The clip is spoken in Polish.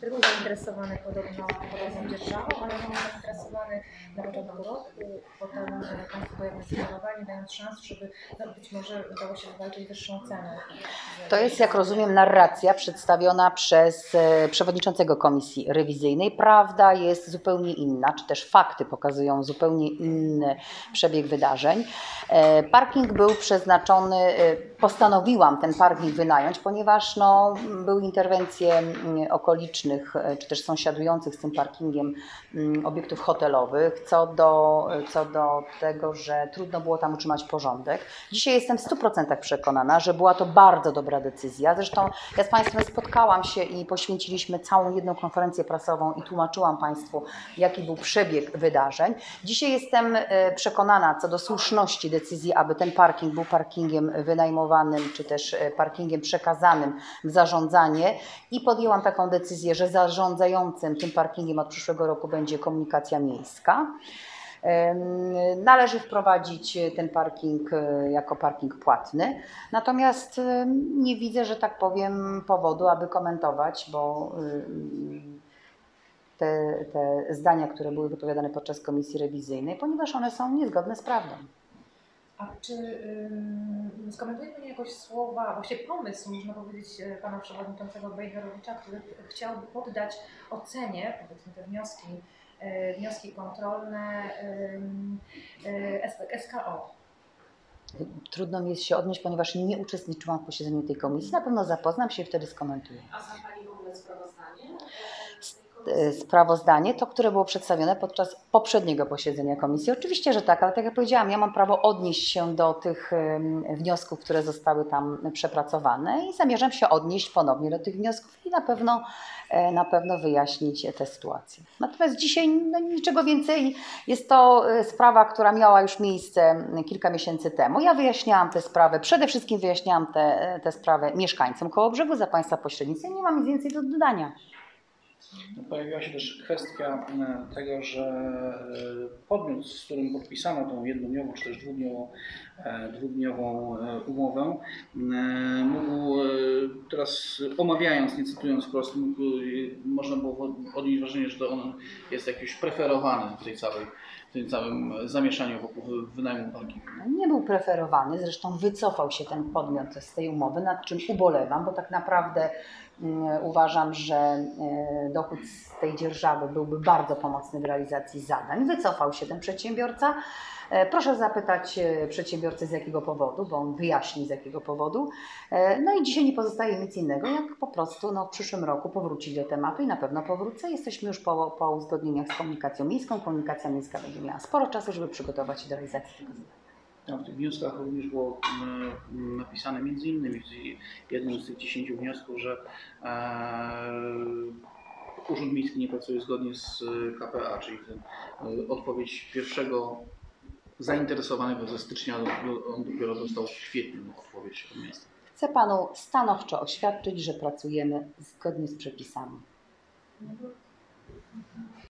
który był zainteresowany podobną dzierżawą, ale był zainteresowany na początku roku, potem Państwo jednak zdecydowali, dając szansę, żeby być może udało się wywalczyć wyższą cenę. To jest, jak rozumiem, narracja przedstawiona przez przewodniczącego komisji rewizyjnej. Prawda jest zupełnie inna, czy też fakty pokazują zupełnie inny przebieg wydarzeń. Parking był przeznaczony, postanowiłam ten parking wynająć, ponieważ były interwencje okolicznych, czy też sąsiadujących z tym parkingiem obiektów hotelowych, co do tego, że trudno było tam utrzymać porządek. Dzisiaj jestem w 100% przekonana, że była to bardzo dobra decyzja. Zresztą ja z Państwem spotkałam się i poświęciliśmy całą jedną konferencję prasową i tłumaczyłam Państwu, jaki był przebieg wydarzeń. Dzisiaj jestem przekonana co do słuszności decyzji, aby ten parking był parkingiem wynajmowanym, czy też parkingiem przekazanym w zarządzanie i podjęłam taką decyzję, że zarządzającym tym parkingiem od przyszłego roku będzie komunikacja miejska. Należy wprowadzić ten parking jako parking płatny, natomiast nie widzę, że tak powiem, powodu, aby komentować, bo te zdania, które były wypowiadane podczas komisji rewizyjnej, ponieważ one są niezgodne z prawdą. A czy skomentuje Pani jakoś słowa, właśnie pomysł, można powiedzieć, Pana Przewodniczącego Bejherowicza, który chciałby poddać ocenie, powiedzmy te wnioski kontrolne SKO? Trudno mi jest się odnieść, ponieważ nie uczestniczyłam w posiedzeniu tej komisji. Na pewno zapoznam się i wtedy skomentuję. A zna Pani w ogóle sprawozdanie? Sprawozdanie, to które było przedstawione podczas poprzedniego posiedzenia komisji. Oczywiście, że tak, ale tak jak powiedziałam, ja mam prawo odnieść się do tych wniosków, które zostały tam przepracowane i zamierzam się odnieść ponownie do tych wniosków i na pewno wyjaśnić tę sytuację. Natomiast dzisiaj niczego więcej. Jest to sprawa, która miała już miejsce kilka miesięcy temu. Ja wyjaśniałam tę sprawę, przede wszystkim wyjaśniałam tę sprawę mieszkańcom Kołobrzegu za Państwa pośrednictwem. Nie mam nic więcej do dodania. Pojawiła się też kwestia tego, że podmiot, z którym podpisano tą jednodniową czy też dwudniową umowę, mógł teraz, omawiając, nie cytując wprost, można było odnieść wrażenie, że to on jest jakiś preferowany w tym całym zamieszaniu wokół wynajmu parkingu. Nie był preferowany, zresztą wycofał się ten podmiot z tej umowy, nad czym ubolewam, bo tak naprawdę uważam, że dochód z tej dzierżawy byłby bardzo pomocny w realizacji zadań. Wycofał się ten przedsiębiorca. Proszę zapytać przedsiębiorcę z jakiego powodu, bo on wyjaśni z jakiego powodu. No i dzisiaj nie pozostaje nic innego, jak po prostu w przyszłym roku powrócić do tematu i na pewno powrócę. Jesteśmy już po uzgodnieniach z komunikacją miejską. Komunikacja miejska będzie miała sporo czasu, żeby przygotować się do realizacji tego zadania. W tych wnioskach również było napisane między innymi jednym z tych 10 wniosków, że Urząd Miejski nie pracuje zgodnie z KPA, czyli odpowiedź pierwszego zainteresowanego ze stycznia, on dopiero dostał w kwietniu odpowiedź od miasta. Chcę Panu stanowczo oświadczyć, że pracujemy zgodnie z przepisami.